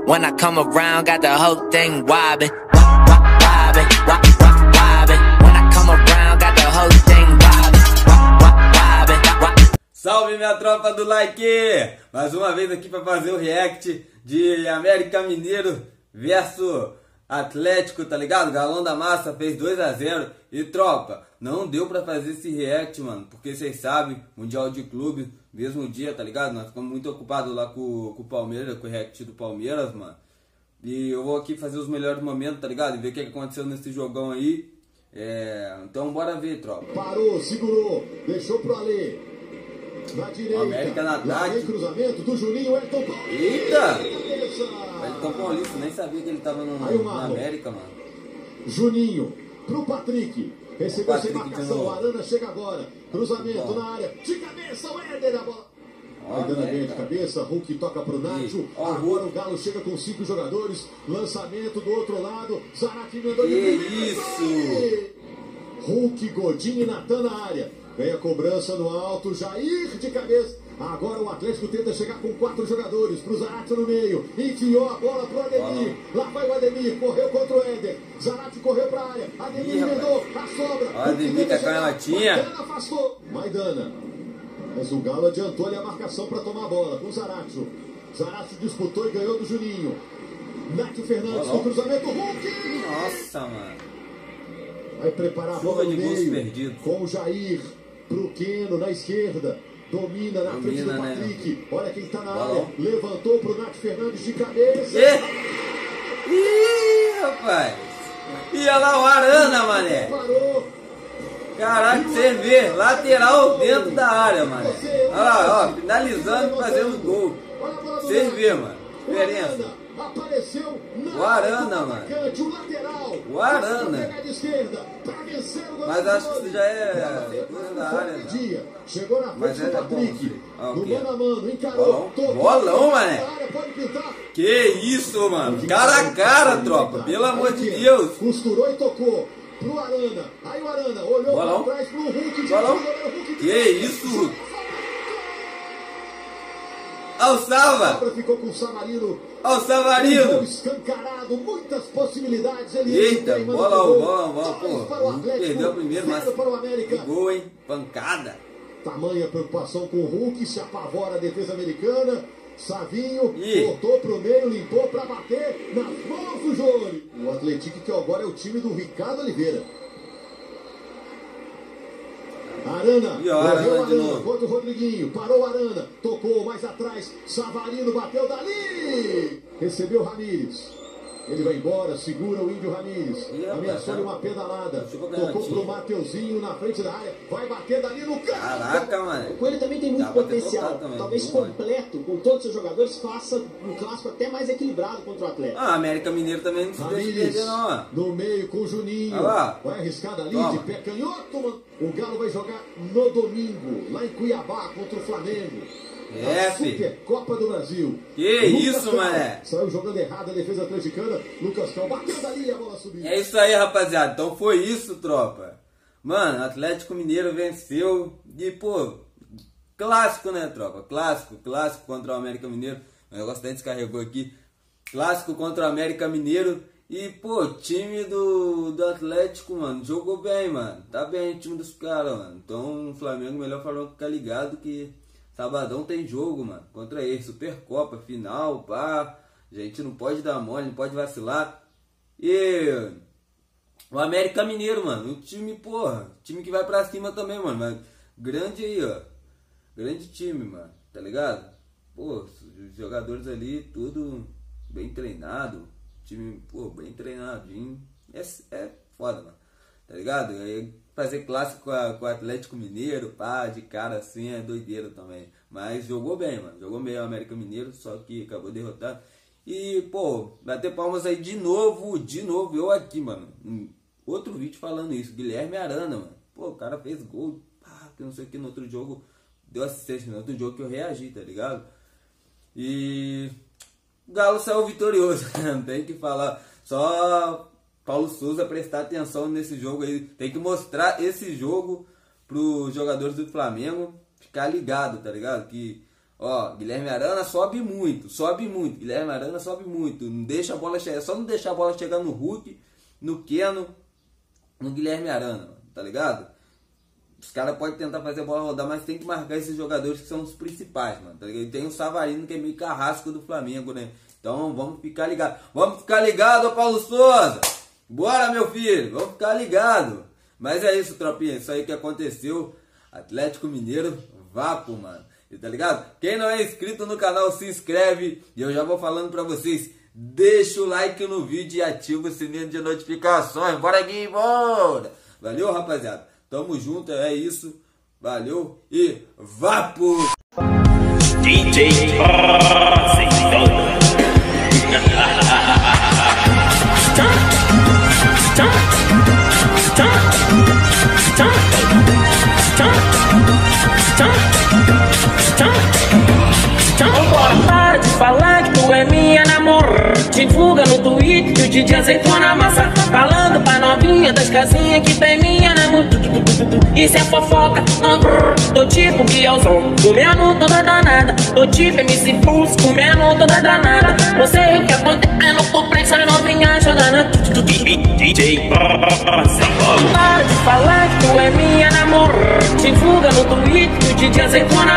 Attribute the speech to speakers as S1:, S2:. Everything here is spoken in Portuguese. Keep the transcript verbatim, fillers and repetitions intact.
S1: When I come around, got the whole thing wobbin', wobbin', wobbin'. When I come around, got the whole thing wobbin', wobbin'.
S2: Salve minha tropa do like! Mais uma vez aqui para fazer o react de América Mineiro versus Atlético, tá ligado? Galão da Massa fez dois a zero. E tropa, não deu pra fazer esse react, mano, porque vocês sabem, Mundial de Clube, mesmo dia, tá ligado? Nós ficamos muito ocupados lá com, com o Palmeiras, com o react do Palmeiras, mano. E eu vou aqui fazer os melhores momentos, tá ligado? E ver o que aconteceu nesse jogão aí. É... Então bora ver, tropa.
S3: Parou, segurou, deixou pro Alê. Na direita,
S2: América na ataque.
S3: Cruzamento do Juninho, Elton Paulista.
S2: Eita! Elton Paulista, nem sabia que ele tava no,
S3: Aí,
S2: na América, mano.
S3: Juninho, pro Patrick. Recebeu sem
S2: Patrick
S3: marcação, Arana chega agora. Cruzamento
S2: Bom.
S3: na área, de cabeça, o Éder, a bola. Vai dando
S2: América.
S3: bem de cabeça, Hulk toca pro Nacho.
S2: Ó, o
S3: Agora
S2: Hulk.
S3: o Galo chega com cinco jogadores. Lançamento do outro lado. Zarate mandou
S2: Que
S3: de
S2: isso?
S3: Hulk, Godinho e Natan na área. Vem a cobrança no alto, Jair de cabeça. Agora o Atlético tenta chegar com quatro jogadores. Pro Zarate no meio. Enfiou a bola pro Ademir. Lá vai o Ademir. Correu contra o Éder. Zarate correu pra área. Ademir
S2: Ih,
S3: emendou. A sobra.
S2: Ó, Ademir com a canhotinha.
S3: Maidana afastou. Maidana. Mas o Galo adiantou ali a marcação para tomar a bola com o Zaratio. Zaratio disputou e ganhou do Juninho. Nátio Fernandes
S2: Olá.
S3: no cruzamento. Hulk!
S2: Nossa, mano.
S3: Vai preparar a
S2: Chuva
S3: bola no
S2: de gols
S3: meio.
S2: perdidos.
S3: Com o Jair. Pro Keno na esquerda. Domina na
S2: Domina,
S3: frente do
S2: né?
S3: Patrick. Olha quem tá na
S2: Bola.
S3: área. Levantou pro Nátio Fernandes de cabeça.
S2: Ih, Ih, rapaz. E olha lá o Arana, mané.
S3: Parou.
S2: Caraca, você vê, lateral dentro da área, mané. Olha lá, ó, finalizando e fazendo gol.
S3: Olha a bola do
S2: Vocês
S3: Nátio.
S2: vê, mano,
S3: O
S2: diferença.
S3: Arana apareceu na
S2: O Arana,
S3: área do
S2: mano.
S3: atacante, o lateral.
S2: O Arana.
S3: Vai pegar de esquerda pra vencer o
S2: Mas acho que
S3: goleador.
S2: isso já é
S3: Bola
S2: coisa da área, né?
S3: dia. Chegou na
S2: Mas
S3: frente do
S2: é bom,
S3: Patrick.
S2: filho. Ó, o
S3: No
S2: quê?
S3: mano a mano, encarou.
S2: Bolão.
S3: tocou,
S2: Bolão, mané.
S3: na área, pode pintar.
S2: Que isso, mano. Cara a cara, tropa. Pelo amor de Deus.
S3: Costurou e tocou pro Arana. Aí o Arana olhou
S2: Bolão.
S3: pra trás pro Hulk.
S2: Bolão.
S3: Hulk
S2: Que isso, Hulk. Ó o Salva.
S3: Agora ficou com o Savarino.
S2: Ó o
S3: Um gol
S2: Savarino.
S3: escancarado, muitas possibilidades. Ele
S2: Eita,
S3: tem, manda
S2: bola,
S3: pro gol.
S2: bola, bola,
S3: Dois
S2: pô.
S3: para o
S2: Não
S3: Atlético,
S2: perdeu o primeiro, mas
S3: zero para o
S2: que
S3: América.
S2: gol, hein? Pancada.
S3: Tamanha preocupação com o Hulk, se apavora a defesa americana. Savinho
S2: Ih.
S3: voltou pro meio, limpou para bater nas mãos do Jori. O Atlético que agora é o time do Ricardo Oliveira. Arana,
S2: E ó, Arana
S3: correu
S2: de novo.
S3: contra o Rodriguinho, parou o Arana, tocou mais atrás, Savarino bateu dali, recebeu Ramírez. Ele vai embora, segura o Índio Ramírez.
S2: Ih, rapaz,
S3: Ameaçou-lhe
S2: tá.
S3: uma pedalada.
S2: Chupa
S3: Tocou
S2: canhotinha.
S3: pro Mateuzinho na frente da área. Vai bater dali no canto.
S2: Caraca, mano.
S4: O Coelho também tem muito
S2: Dá pra ter
S4: potencial.
S2: tocado também,
S4: Talvez
S2: não pode.
S4: completo, com todos os seus jogadores, faça um clássico até mais equilibrado contra o Atlético.
S2: Ah, América Mineiro também não se deixa
S3: Ramírez
S2: perder, não, ó.
S3: no meio com o Juninho.
S2: Olha lá.
S3: Vai arriscar dali
S2: Toma.
S3: de pé canhoto. Mano. O Galo vai jogar no domingo, lá em Cuiabá, contra o Flamengo.
S2: É,
S3: Na
S2: filho.
S3: Supercopa do Brasil.
S2: Que isso,
S3: Cal
S2: mané.
S3: Saiu jogando errado a defesa atleticana. Lucas Cal bateu dali e a bola subiu.
S2: É isso aí, rapaziada. Então foi isso, tropa. Mano, Atlético Mineiro venceu. E, pô, clássico, né, tropa? Clássico, clássico contra o América Mineiro. O negócio até descarregou aqui. Clássico contra o América Mineiro. E, pô, time do, do Atlético, mano, jogou bem, mano. Tá bem o time dos caras, mano. Então o Flamengo, melhor falando, ficar ligado que sabadão tem jogo, mano. Contra ele, Supercopa, final, pá. A gente não pode dar mole, não pode vacilar. E o América Mineiro, mano, um time, porra, time que vai pra cima também, mano. Mas grande aí, ó. Grande time, mano, tá ligado? Pô, os jogadores ali, tudo bem treinado. Time, pô, bem treinadinho. É, é foda, mano. Tá ligado? Aí, fazer clássico com, a, com o Atlético Mineiro, pá, de cara assim, é doideira também. Mas jogou bem, mano. Jogou bem o América Mineiro, só que acabou derrotado. E, pô, bater palmas aí de novo, de novo, eu aqui, mano. Outro vídeo falando isso, Guilherme Arana, mano. Pô, o cara fez gol, pá, que não sei o que, no outro jogo, deu assistência, no outro jogo que eu reagi, tá ligado? E o Galo saiu vitorioso, não tem que falar. Só Paulo Souza prestar atenção nesse jogo aí. Tem que mostrar esse jogo pros jogadores do Flamengo ficar ligado, tá ligado? Que Ó, Guilherme Arana sobe muito, sobe muito. Guilherme Arana sobe muito. Não deixa a bola chegar, só não deixar a bola chegar no Hulk, no Keno, no Guilherme Arana, tá ligado? Os caras podem tentar fazer a bola rodar, mas tem que marcar esses jogadores que são os principais, mano, tá ligado? E tem o Savarino, que é meio carrasco do Flamengo, né? Então vamos ficar ligado. Vamos ficar ligado, Paulo Souza! Bora, meu filho! Vamos ficar ligado! Mas é isso, tropinha. Isso aí que aconteceu. Atlético Mineiro, vapo, mano. Tá ligado? Quem não é inscrito no canal, se inscreve. E eu já vou falando pra vocês. Deixa o like no vídeo e ativa o sininho de notificações. Bora aqui, bora! Valeu, rapaziada. Tamo junto, é isso. Valeu e vapo!
S5: D J
S6: Para de falar que tu é minha namorada. Divulga no Twitter que o D J aceitou na massa. Falando pra novinha das casinhas que tem minha namorada. Isso é fofoca, não brrr. Tô tipo Bielzão, comendo toda danada. Tô tipo M C Pulse, comendo toda danada. Não sei o que acontecendo, tô presa novinha jogando
S5: D J
S6: Para de falar que tu é minha namorada. Divulga no Twitter que o D J aceitou na